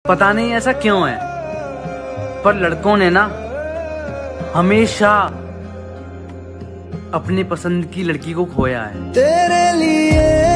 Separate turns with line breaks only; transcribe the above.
पता नहीं ऐसा क्यों है, पर लड़कों ने ना हमेशा अपनी पसंद की लड़की को खोया है।
तेरे लिए